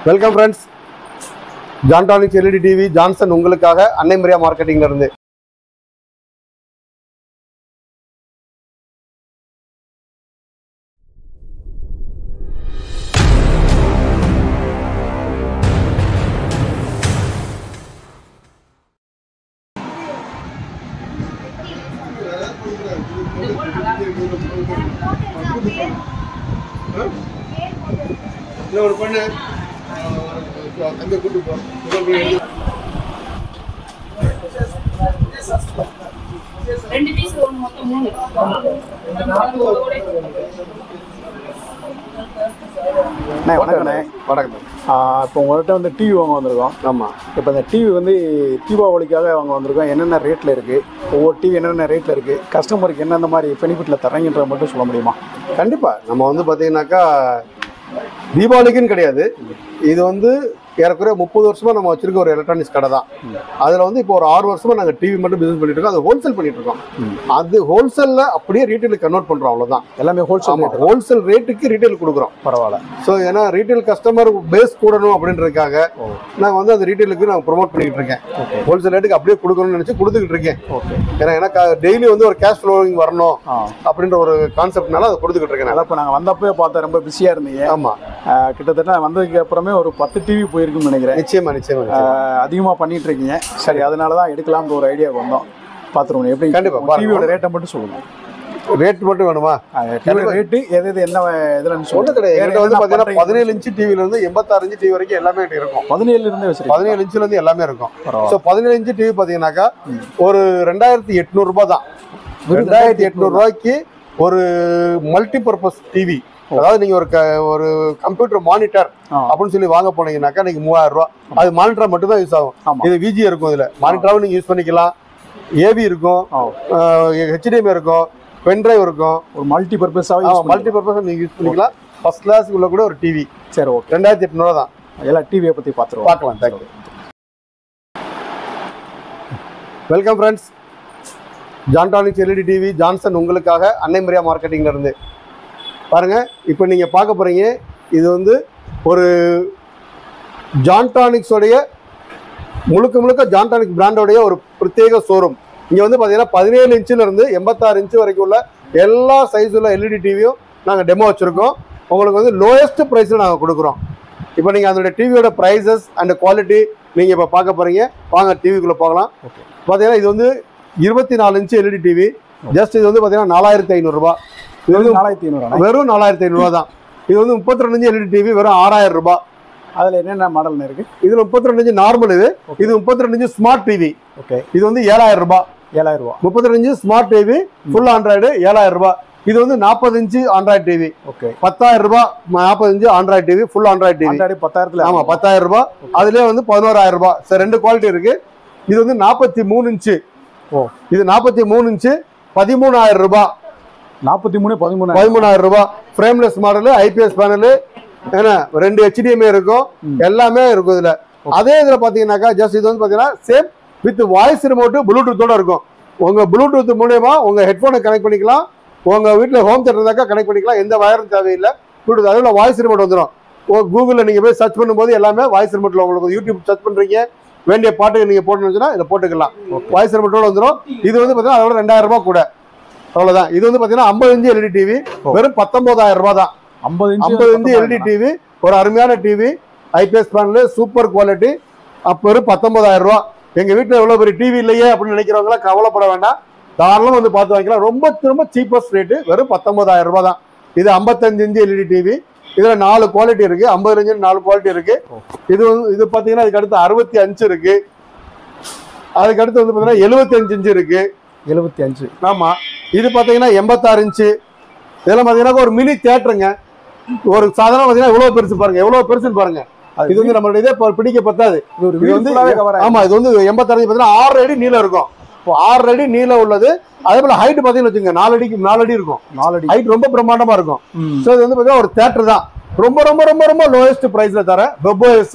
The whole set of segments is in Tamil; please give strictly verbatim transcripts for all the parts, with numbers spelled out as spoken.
Welcome friends. ஜான்டானிக்ஸ் எல்இடி டிவி ஜான்சன் உங்களுக்காக அன்னைமரியா மார்க்கெட்டிங்ல இருந்து. ஒரு பண்ணு அங்கே கூட்டு போ. ரெண்டு பீஸ் ஒரு மொத்தம் மூணு. அண்ணே வணக்கண்ணே. வணக்கம். இப்போ உங்கள்கிட்ட வந்து டிவி வாங்க வந்திருக்கோம். ஆமாம். இப்போ இந்த டிவி வந்து தீபாவளிக்காக வாங்க வந்திருக்கோம். என்னென்ன ரேட்டில் இருக்குது, ஒவ்வொரு டிவி என்னென்ன ரேட்டில் இருக்குது, கஸ்டமருக்கு என்னென்ன மாதிரி பெனிஃபிட்டில் தரங்கன்றதை மட்டும் சொல்ல முடியுமா? கண்டிப்பாக. நம்ம வந்து பார்த்தீங்கன்னாக்கா தீபாவளிக்குன்னு கிடையாது, இது வந்து ஏறக்குறைய முப்பது வருஷமாக நம்ம வச்சிருக்க ஒரு எலக்ட்ரானிக்ஸ் கடை தான். அதில் வந்து இப்போ ஒரு ஆறு வருஷமாக நாங்கள் டிவி மட்டும் பிஸ்னஸ் பண்ணிட்டு இருக்கோம். அது ஹோல்சேல் பண்ணிட்டு இருக்கோம். அது ஹோல்சேலில் அப்படியே ரீட்டைலுக்கு கன்வெர்ட் பண்ணுறோம், அவ்வளோதான். எல்லாமே ஹோல்சேல் ஹோல்சேல் ரேட்டுக்கு ரீட்டைல் கொடுக்குறோம். பரவாயில்ல. ஸோ ஏன்னா ரீட்டைல் கஸ்டமர் பேஸ் கூடணும் அப்படின்றதுக்காக நான் வந்து அந்த ரீட்டைலுக்கு நான் ப்ரொமோட் பண்ணிட்டு இருக்கேன். ஹோல்சேல் ரேட்டுக்கு அப்படியே கொடுக்கணும்னு நினச்சி கொடுத்துக்கிட்டு இருக்கேன். ஏன்னா ஏன்னா டெய்லி வந்து ஒரு கேஷ் ஃப்ளோவிங் வரணும் அப்படின்ற ஒரு கான்செப்ட்னால அதை கொடுத்துக்கிட்டு இருக்கேன். அதை இப்போ நாங்கள் வந்தப்போ பார்த்தா ரொம்ப பிஸியாக இருந்தீங்க. ஆமாம். கிட்டத்தட்ட வந்ததுக்கு அப்புறமே ஒரு பத்து டிவி போயிருக்குன்னு நினைக்கிறேன். நிச்சயமா நிச்சயமா அதிகமாக பண்ணிட்டு இருக்கீங்க. சரி, அதனால தான் எடுக்கலாம்னு ஒரு ஐடியா வந்தோம். பார்த்துருவோம் எப்படி. கண்டிப்பாக டிவியோட ரேட்டை மட்டும் சொல்லுங்கள். ரேட் மட்டும் வேணுமா? ரேட்டு எது எது என்ன இதுலன்னு சொல்ல கிடையாது. வந்து பார்த்தீங்கன்னா பதினேழு இன்ச்சு டிவில இருந்து எண்பத்தாறு இன்ச்சு டிவி வரைக்கும் எல்லாமே இருக்கும். பதினேழு இருந்து வச்சிருக்கோம். பதினேழு இன்ச்சுல இருந்து எல்லாமே இருக்கும். ஸோ பதினேழு இன்ச்சு டிவி பார்த்தீங்கன்னாக்கா ஒரு ரெண்டாயிரத்தி எட்நூறு ரூபாய் தான். ரெண்டாயிரத்தி எட்நூறு ரூபாய்க்கு ஒரு மல்டி பர்பஸ் டிவி, அதாவது நீங்க ஒரு ஒரு கம்ப்யூட்டர் மானிட்டர் அப்படின்னு சொல்லி வாங்க போனீங்கன்னாக்கா நீங்க மூவாயிரம் ரூபாய். அது மானிட்டர் மட்டும் தான் யூஸ் ஆகும். இது விஜி இருக்கும், இதுல மானிட்டராகவும் நீங்க யூஸ் பண்ணிக்கலாம், ஏவி இருக்கும், ஹெச்டிஎம் இருக்கும், பென்ட்ரைவ் இருக்கும். ஒரு மல்டி பர்பஸாக மல்டி பர்பஸ் நீங்க யூஸ் பண்ணிக்கலாம். ஃபர்ஸ்ட் கிளாஸ் உள்ள கூட ஒரு டிவி. சரி, ஓகே. ரெண்டாயிரத்தி எட்நூறு தான். எல்லா டிவியை பத்தி பார்த்துருவோம். பார்க்கலாம். தேங்க்யூ. Welcome friends. ஜான்டானிக்ஸ் எல்இடி டிவி ஜான்சன் உங்களுக்காக அன்னைமரியா மார்க்கெட்டிங்ல இருந்து. பாருங்க, இப்போ நீங்க பார்க்க போறீங்க, இது வந்து ஒரு ஜான்டானிக்ஸோடைய முழுக்க முழுக்க ஜான்டானிக்ஸ் பிராண்டோடைய ஒரு பிரத்யேக ஷோரூம். இங்கே வந்து பார்த்தீங்கன்னா பதினேழு இன்ச்சில் இருந்து எண்பத்தாறு இன்ச்சு வரைக்கும் உள்ள எல்லா சைஸ் உள்ள எல்இடி டிவியும் நாங்கள் டெமோ வச்சுருக்கோம். உங்களுக்கு வந்து லோயஸ்ட் ப்ரைஸில் நாங்கள் கொடுக்குறோம். இப்போ நீங்கள் அதோடைய டிவியோட ப்ரைஸஸ் அண்ட் குவாலிட்டி நீங்கள் இப்போ பார்க்க போகிறீங்க. வாங்க டிவிக்குள்ளே போகலாம். பார்த்தீங்கன்னா இது வந்து இருபத்தி நாலு இன்ச்சு எல்இடி டிவி. ஜஸ்ட் இது வந்து பார்த்தீங்கன்னா நாலாயிரத்தி ஐநூறுரூபா. இது வந்து நாலாயிரத்தி ஐநூறு வெறும் நாலாயிரத்தி ஐநூறுரூவா தான். இது வந்து முப்பத்தி ரெண்டு இன்ச்சு எல்இடி டிவி வெறும் ஆறாயிரம் ரூபாய். அதில் என்னென்ன மாடல் இருக்குது? இதில் முப்பத்தி ரெண்டு இன்ச்சு நார்மல், இது இது முப்பத்தி ரெண்டு இன்ச்சு ஸ்மார்ட் டிவி. ஓகே. இது வந்து ஏழாயிரம் ரூபாய். ஏழாயிரம் ரூபாய். முப்பத்தி ரெண்டு inch smart TV full Android ஏழாயிரம் ரூபாய். இது வந்து நாற்பது இன்ச்சு ஆண்ட்ராய்டு டிவி. ஓகே. பத்தாயிரம் ரூபாய். நாற்பது inch Android TV full Android TV பத்தாயிரத்துல. ஆமாம், பத்தாயிரம் ரூபாய். அதுலேயே வந்து பதினோராயிரம் ரூபாய். சார், ரெண்டு குவாலிட்டி இருக்கு. இது வந்து நாற்பத்தி மூணு இன்ச்சு. ஓ, இது நாற்பத்தி மூணு இன்ச்சு பதிமூணாயிரம் ரூபாய். நாற்பத்தி மூணு பதிமூணு பதிமூணாயிரம் ரூபாய். ஃப்ரேம்லெஸ் மாடலு, ஐபிஎஸ் பேனலு, ஏன்னா ரெண்டு ஹெச்டிஎம்ஏ இருக்கும், எல்லாமே இருக்கும் இதுல. அதே இதுல பாத்தீங்கன்னாக்கா ஜஸ்ட் இது வந்து பாத்தீங்கன்னா சேம் வித் வாய்ஸ் ரிமோட் ப்ளூடூத்தோட இருக்கும். உங்க ப்ளூடூத் மூலமா உங்க ஹெட்போனை கனெக்ட் பண்ணிக்கலாம். உங்க வீட்டுல ஹோம் தியேட்டர் இருந்தாக்கா கனெக்ட் பண்ணிக்கலாம். எந்த வயரும் தேவையில்லை. ப்ளூடூத் அதுல வாய்ஸ் ரிமோட் வந்துடும். கூகுள்ல நீங்க போய் சர்ச் பண்ணும்போது எல்லாமே வாய்ஸ் ரிமோட்ல, உங்களுக்கு யூடியூப் சர்ச் பண்றீங்க, வேண்டிய பாட்டுக்கு நீங்க போட்டுன்னு இதை போட்டுக்கலாம். வாய்ஸ் ரிமோட்டோட வந்துடும். இது வந்து பாத்தீங்கன்னா அதோட ரெண்டாயிரம் ரூபாய் கூட, அவ்வளவுதான். இது வந்து பாத்தீங்கன்னா ஐம்பது இன்ச்சு எல்இடி டிவி வெறும் பத்தொன்பதாயிரம் ரூபாய் தான். ஐம்பது இன்ச்சு எல்இடி டிவி, ஒரு அருமையான TV, IPS panel, super quality. அப்போ வெறும் பத்தொன்பதாயிரம் ரூபாய். எங்க வீட்டுல எவ்வளவு பெரிய டிவி இல்லையே அப்படின்னு நினைக்கிறவங்களா கவலைப்பட வேண்டாம், தாராளமா வந்து பார்த்து வாங்கிக்கலாம். ரொம்ப ரொம்ப சீப்பஸ்ட் ரேட்டு வெறும் பத்தொன்பதாயிரம் ரூபாய் தான். இது ஐம்பத்தஞ்சு இன்ச்சு எல்இடி டிவி. இதுல நாலு குவாலிட்டி இருக்கு. ஐம்பது இன்ச்சு நாலு குவாலிட்டி இருக்கு. இது வந்து இது பாத்தீங்கன்னா அதுக்கு அடுத்து அறுபத்தி அஞ்சு இருக்கு. அதுக்கு அடுத்து வந்து பாத்தீங்கன்னா எழுபத்தி அஞ்சு இன்ச்சு இருக்கு. எழுபத்தி அஞ்சு ஆமா. இது பாத்தீங்கன்னா எண்பத்தாறு இன்ச்சு. இதெல்லாம் பாத்தீங்கன்னா ஒரு மினி தியேட்டருங்க. ஒரு சாதாரண பாத்தீங்கன்னா எவ்வளவு பெருசு பாருங்க, எவ்வளவு பெருசுன்னு பாருங்க. இது வந்து நம்மளுடைய இதே பிடிக்க பத்தாது. இது வந்து ஆமா, இது வந்து எண்பத்தாறு பாத்தீங்கன்னா ஆறு அடி நீளம் இருக்கும். ஆறு அடி நீளம் உள்ளது. அதே போல ஹைட் பாத்தீங்கன்னு வச்சுங்க, நாலு அடிக்கு நாலு அடி இருக்கும். நாலு அடி ஹைட் ரொம்ப பிரம்மாண்டமா இருக்கும். ஸோ இது வந்து பாத்தீங்கன்னா ஒரு தியேட்டர் தான். ரொம்ப ரொம்ப ரொம்ப ரொம்ப லோயஸ்ட் பிரைஸ்ல தர webOS,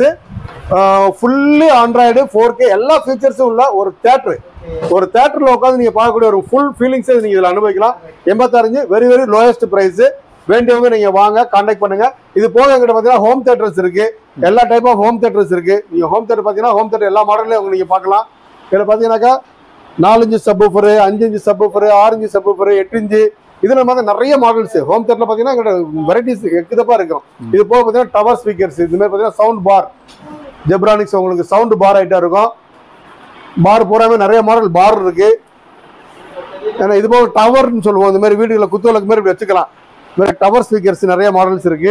fully Android, four K எல்லா ஃபீச்சர்ஸும் உள்ள ஒரு தியேட்டர். ஒரு தியேட்டர்ல உட்காந்து நீங்க பார்க்கக்கூடிய ஒரு ஃபுல் ஃபீலிங்ஸை நீங்க இதுல அனுபவிக்கலாம். எண்பத்தாறு வெரி வெரி லோயஸ்ட் பிரைஸ். வேண்டியவங்க நீங்க வாங்க கான்டாக்ட் பண்ணுங்க. இது போக எங்கிட்ட பாத்தீங்கன்னா ஹோம் தியேட்டர்ஸ் இருக்கு, எல்லா டைப் ஆஃப் ஹோம் தியேட்டர்ஸ் இருக்கு. நீங்க ஹோம் தியேட்டர் பாத்தீங்கன்னா ஹோம் தியேட்டர் எல்லா மாடல்லையும் நீங்க பார்க்கலாம். இதுல பாத்தீங்கன்னாக்கா நாலஞ்சு சப்வூஃபர், அஞ்சு இன்ச்சு சப்வூஃபர், ஆறு இன்ச்சு சப்வூஃபர், எட்டு இன்ச்சு, இதுல மாதிரி நிறைய மாடல்ஸ் ஹோம் தியேட்டர்ல பாத்தீங்கன்னா எங்கிட்ட வெரைட்டிஸ் எக்குதப்பா இருக்கும். இது போக பாத்தீங்கன்னா டவர் ஸ்பீக்கர்ஸ், இது மாதிரி பாத்தீங்கன்னா சவுண்ட் பார், ஜெப்ரானிக்ஸ் உங்களுக்கு சவுண்ட் பார் ஐட்டம் இருக்கும். பார் பூராமே நிறைய மாடல் பார் இருக்கு. ஏன்னா இது போக டவர்னு சொல்லுவோம், இந்த மாதிரி வீடுகளில் குத்துவிளக்கு மாதிரி வச்சுக்கலாம். இந்த மாதிரி டவர் ஸ்பீக்கர்ஸ் நிறைய மாடல்ஸ் இருக்கு.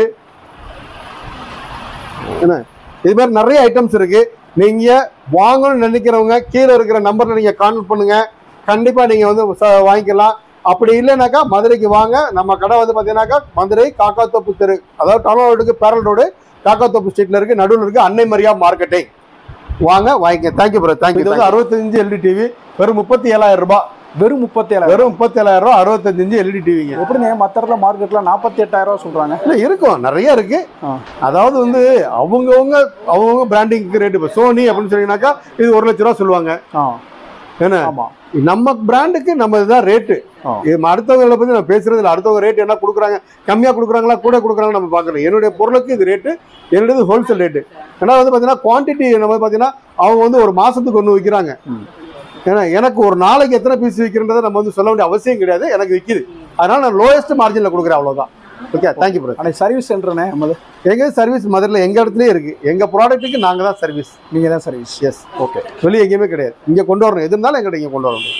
என்ன இது மாதிரி நிறைய ஐட்டம்ஸ் இருக்கு. நீங்க வாங்கணும்னு நினைக்கிறவங்க கீழே இருக்கிற நம்பர்ல நீங்க கான்டாக்ட் பண்ணுங்க, கண்டிப்பா நீங்க வந்து வாங்கிக்கலாம். அப்படி இல்லைனாக்கா மதுரைக்கு வாங்க. நம்ம கடை வந்து பாத்தீங்கன்னாக்கா மதுரை காக்காத்தோப்பு தெரு, அதாவது டவுன் ரோடுக்கு பேரல் ரோடு, காக்காத்தோப்பு ஸ்ட்ரீட்ல இருக்கு, நடுவில் இருக்கு அன்னைமரியா மார்க்கெட்டிங். வாங்க வாங்கிக்க. Thank you bro, thank you. இது வந்து அறுபத்தஞ்சு எல்இடி டிவி வெறும் முப்பத்தி ஏழாயிரம் ரூபாய். வெறும் முப்பத்தி ஏழாயிரம் வெறும் முப்பத்தி ஏழாயிரம் ரூபாய் அறுபத்தஞ்சு இன்ச்சு எல்இடி டிவிங்க. எப்படிங்க மற்ற இடத்துல மார்க்கெட்ல நாற்பத்தி எட்டாயிரம் ரூபாய் சொல்றாங்க? இல்லை இருக்கும், நிறைய இருக்கு. அதாவது வந்து அவங்கவுங்க அவங்கவுங்க பிராண்டிங்க்கு ரேட்டு. இப்போ சோனி அப்படின்னு சொன்னீங்கன்னாக்கா இது ஒரு லட்ச ரூபா சொல்லுவாங்க. ஏன்னா நம்ம பிராண்டுக்கு நம்ம இதுதான் ரேட்டு. அடுத்தவங்களை பத்தி நம்ம பேசுறது இல்லை. அடுத்தவங்க ரேட் என்ன கொடுக்குறாங்க, கம்மியா கொடுக்குறாங்களா கூட கொடுக்குறாங்க நம்ம பார்க்கணும். என்னுடைய பொருளுக்கு இது ரேட்டு, என்னுடைய ஹோல்சேல் ரேட்டு. ஏன்னா வந்து பாத்தீங்கன்னா குவான்டிட்டி நம்ம பாத்தீங்கன்னா அவங்க வந்து ஒரு மாசத்துக்கு ஒன்று விற்கிறாங்க. ஏன்னா எனக்கு ஒரு நாளைக்கு எத்தனை பீஸ் விற்கிறன்றதை நம்ம வந்து சொல்ல வேண்டிய அவசியம் கிடையாது. எனக்கு விற்கிது, அதனால நான் லோயஸ்ட் மார்ஜினில் கொடுக்குறேன், அவ்வளோதான். Okay, thank you bro. ஆனால் சர்வீஸ் சென்டர்னே எங்க சர்வீஸ் மதுரையில் எங்க இடத்துலயே இருக்கு. எங்க ப்ராடக்ட்டுக்கு நாங்க தான் சர்வீஸ், நீங்க தான் சர்வீஸ். S, okay. வெளியே எங்கேயுமே கிடையாது, இங்க கொண்டு வரணும். எது இருந்தாலும் எங்கிட்ட இங்க கொண்டு வரணும்.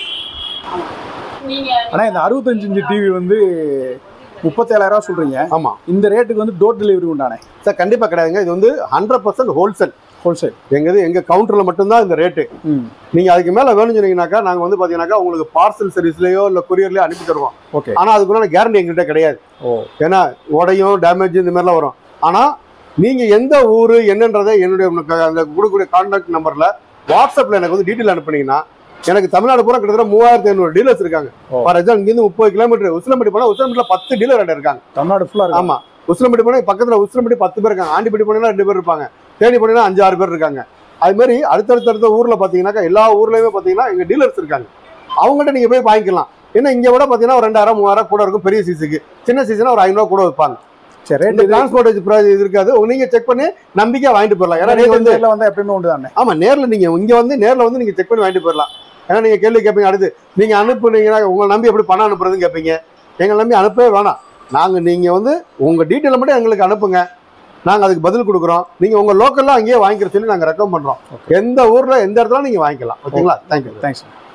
ஆனால் இந்த அறுபத்தஞ்சு இன்ச்சு டிவி வந்து முப்பத்தேழாயிரம் ரூபா சொல்றீங்க. ஆமா, இந்த ரேட்டுக்கு வந்து டோர் டெலிவரி உண்டானே சார்? கண்டிப்பா கிடையாதுங்க. இது வந்து ஹண்ட்ரட் பர்சன்ட் ஹோல்சேல். ஹோல்சேல் எங்கது எங்க கவுண்டர்ல மட்டும்தான் இந்த ரேட்டு. நீங்க அதுக்கு மேல வேணும்னு சொன்னீங்கன்னாக்கா நாங்க வந்து பாத்தீங்கன்னாக்கா உங்களுக்கு பார்சல் சர்வீஸ்லயோ இல்ல கொரியர்லயோ அனுப்பி தருவோம். ஓகே. ஆனா அதுக்குள்ள கேரண்டி எங்ககிட்ட கிடையாது. ஏன்னா உடையும் டேமேஜ் இந்த மாதிரிலாம் வரும். ஆனா நீங்க எந்த ஊரு என்னன்றதை என்னுடைய அந்த கொடுக்கக்கூடிய கான்டாக்ட் நம்பர்ல வாட்ஸ்அப்ல எனக்கு வந்து டீட்டெயில் அனுப்புனீங்கன்னா, எனக்கு தமிழ்நாடு பூரா கிட்டத்தட்ட மூவாயிரத்தி ஐநூறு டீலர்ஸ் இருக்காங்க. ஃபார் எக்ஸாம்பிள் இங்கிருந்து முப்பது கிலோமீட்டர் உசிலம்பட்டி போனா உசிலம்பட்டில பத்து டீலர் இருக்காங்க. தமிழ்நாடு ஃபுல்லா. ஆமா, உசிலம்பட்டி போனா பக்கத்துல உசிலம்பட்டி பத்து பேர் இருக்காங்க. ஆண்டிப்பட்டி போனீங்கன்னா ரெண்டு பேர் இருப்பாங்க. தேடி போனீங்கன்னா அஞ்சு ஆறு பேர் இருக்காங்க. அது மாதிரி அடுத்தடுத்த அடுத்த ஊர்ல பாத்தீங்கன்னாக்கா எல்லா ஊர்லயுமே பாத்தீங்கன்னா எங்க டீலர்ஸ் இருக்காங்க. அவங்ககிட்ட நீங்க போய் வாங்கிக்கலாம். ஏன்னா இங்க விட பாத்தீங்கன்னா ஒரு ரெண்டாயிரம் மூவாயிரம் கூட இருக்கும் பெரிய சீஸுக்கு. சின்ன சீசனா ஒரு ஐநூறு கூட வைப்பாங்க. சரி, டிரான்ஸ்போர்டேஜ் இது இருக்காது. நீங்க செக் பண்ணி நம்பிக்கையா வாங்கிட்டு போயிடலாம். ஏன்னா நீங்க வந்து வந்து எப்பயுமே உண்டு தானே. ஆமா, நேர்ல நீங்க இங்க வந்து நேர்ல வந்து நீங்க செக் பண்ணி வாங்கிட்டு போயிடலாம். ஏன்னா நீங்க கேள்வி கேட்பீங்க, அடுத்து நீங்க அனுப்புனீங்கன்னா உங்களை நம்பி எப்படி பணம் அனுப்புறதுன்னு கேட்பீங்க. எங்களை நம்பி அனுப்பவே வேணாம். நாங்க நீங்க வந்து உங்க டீட்டெயிலை மட்டும் எங்களுக்கு அனுப்புங்க, நாங்க அதுக்கு பதில் கொடுக்குறோம். நீங்க உங்க லோக்கல்ல அங்கேயே வாங்கிக்கிற சொல்லி நாங்க ரெக்கமெண்ட் பண்றோம். எந்த ஊர்ல எந்த இடத்துல நீங்க வாங்கிக்கலாம். ஓகேங்களா? தேங்க்யூ. தேங்க்ஸ்.